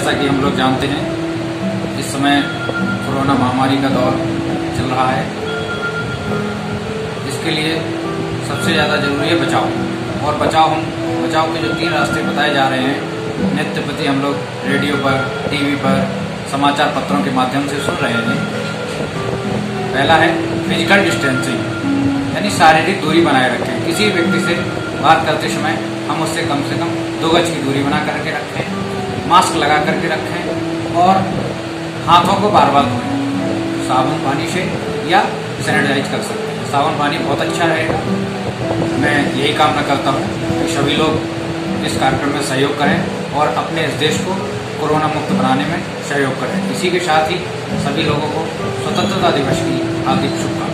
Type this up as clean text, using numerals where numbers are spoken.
जैसा कि हम लोग जानते हैं, इस समय कोरोना महामारी का दौर चल रहा है। इसके लिए सबसे ज़्यादा जरूरी है बचाव। और बचाव के जो 3 रास्ते बताए जा रहे हैं, नित्य प्रति हम लोग रेडियो पर, टीवी पर, समाचार पत्रों के माध्यम से सुन रहे हैं। पहला है फिजिकल डिस्टेंसिंग, यानी शारीरिक दूरी बनाए रखें। किसी व्यक्ति से बात करते समय हम उससे कम 2 गज की दूरी बना करके रखें, मास्क लगा करके रखें और हाथों को बार बार धोएं साबुन पानी से या सैनिटाइज कर सकते हैं। साबुन पानी बहुत अच्छा रहेगा। मैं यही कामना करता हूँ कि सभी लोग इस कार्यक्रम में सहयोग करें और अपने इस देश को कोरोना मुक्त बनाने में सहयोग करें। इसी के साथ ही सभी लोगों को स्वतंत्रता दिवस की हार्दिक शुभकामनाएं।